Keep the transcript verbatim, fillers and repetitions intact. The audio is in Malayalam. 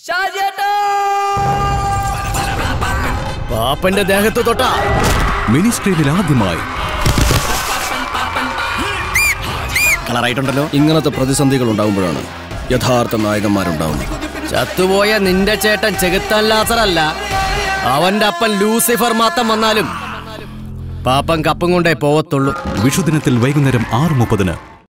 പാപ്പന്റെ ദേഹത്ത് തൊട്ട മിനി സ്ക്രീനിൽ ആദ്യമായി കളറായിട്ടുണ്ടല്ലോ. ഇങ്ങനത്തെ പ്രതിസന്ധികൾ ഉണ്ടാകുമ്പോഴാണ് യഥാർത്ഥ നായകന്മാരുണ്ടാവുന്നത്. ചത്തുപോയ നിന്റെ ചേട്ടൻ ചെകുത്താൻ ലാസറല്ല, അവന്റെ അപ്പൻ ലൂസിഫർ മാത്രം വന്നാലും പാപ്പൻ കപ്പും കൊണ്ടേ പോവത്തുള്ളൂ. വിഷുദിനത്തിൽ വൈകുന്നേരം ആറ് മുപ്പതിന്